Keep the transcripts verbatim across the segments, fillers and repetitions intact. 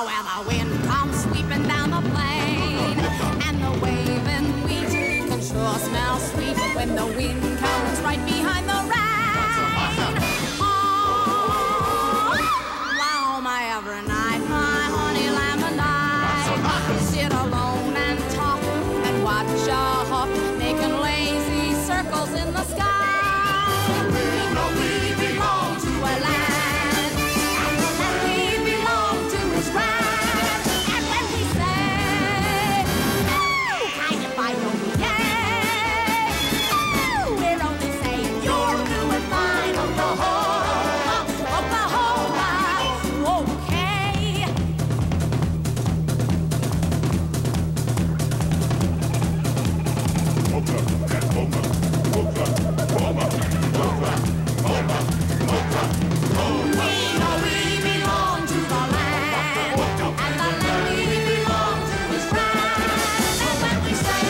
Oh, well, the wind comes sweeping down the plain, and the waving wheat can sure smell sweet when the wind comes right behind the rain. Oh, wow, my every night, my honey lamb and I sit alone and talk and watch a hawk making lazy circles in the sky. We know we belong to a land, and the land we belong to is grand. And when we say, oh, kind of I know we yeah, oh, we're only saying you're doing fine, Oklahoma, Oklahoma, okay. We know we belong to the land, and the land we belong to is grand. And when we say,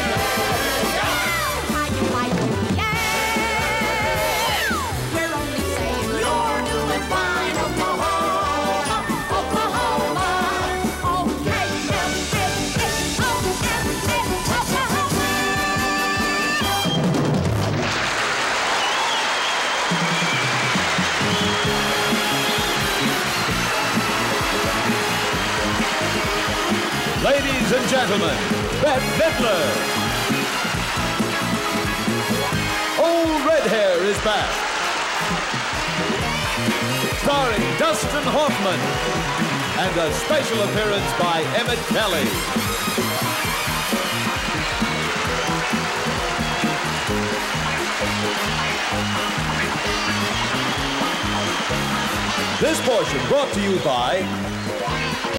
oh, how you like it, yeah, we're only saying you're doing fine, Oklahoma, Oklahoma, okay, yeah, yeah, yeah, oh, yeah, yeah, Oklahoma. Ladies and gentlemen, Bette Midler. Old Red Hair is back. Starring Dustin Hoffman and a special appearance by Emmett Kelly. This portion brought to you by